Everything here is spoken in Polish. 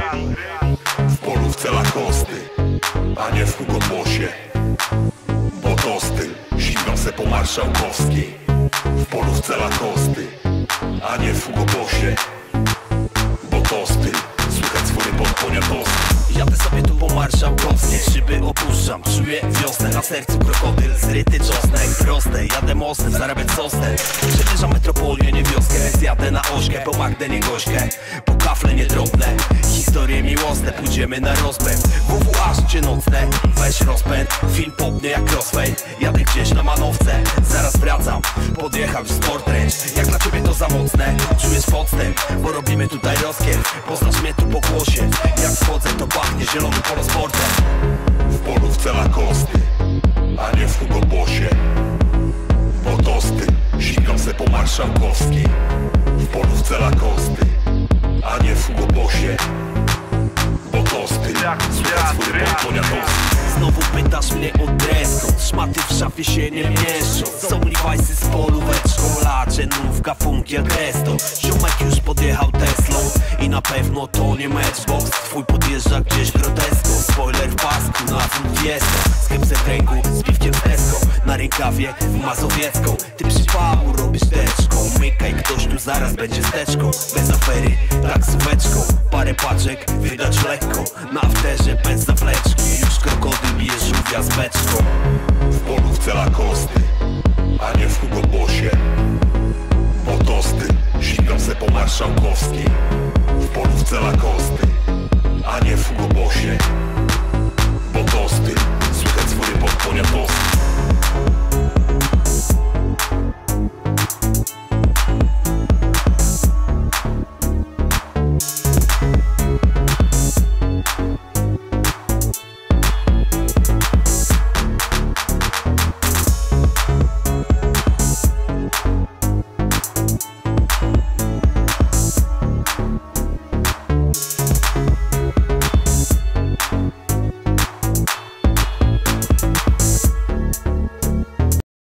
W polówce Lakosty, a nie w Hugo Bossie, bo to styl, sięgam se po marszałkowskiej. W polówce Lakosty, a nie w Hugo Bossie, bo to styl, słychać swoje podponiatosy. Jadę sobie tu po marszałkowskiej, szyby opuszczam, czuję wiosnę. Na sercu krokodyl, zryty czosnek. Proste, jadę mostem, zarabiać sosnem. Przemierzam metropolię, nie wioskę, więc jadę na ośkę. Po Magdę, nie gośkę, po kafle niedrobne. Historie miłosne, pójdziemy na rozpęd. WWA, życie nocne, weź rozpęd. Film popnie jak crossfade, jadę gdzieś na manowce. Zaraz wracam, podjechał już sportręcz. Jak dla ciebie to za mocne, czujesz podstęp, bo robimy tutaj rozkiew. Poznasz mnie tu po głosie, jak wchodzę to pachnie zielony polosportem. W polówce Lakosty, a nie w Hugo Bossie, bo to styl, sięgam se po marszałkowskiej. W polówce Lakosty, a nie w Hugo Bossie, bo to styl, słychać swoje podponiatosy. Znowu pytasz mnie o dress code, szmaty w szafie się nie mieszczą. Są Levi'sy z polóweczką, laczenówka, funkiel, testo. Ziomek już podjechał Teslą i na pewno to nie Matchbox. Twój podjeżdża gdzieś grotesko, spoiler w pasku na full fiesta. Z kepsem w ręku, z piwkiem z Tesco, na rękawie w mazowiecką. Ty przypału robisz teczką, mykaj, ktoś tu zaraz będzie steczką. Bez afery, taksóweczką, parę paczek wydać lekko. Na afterze bez zawleczki, już krokodyl bije żółwia z beczką. W polówce Lakosty, a nie w Hugo Bossie, bo to styl, sięgam se po marszałkowskiej. W polówce Lakosty, a nie w Hugo Bossie, bo to styl, słychać swoje podponiatosy.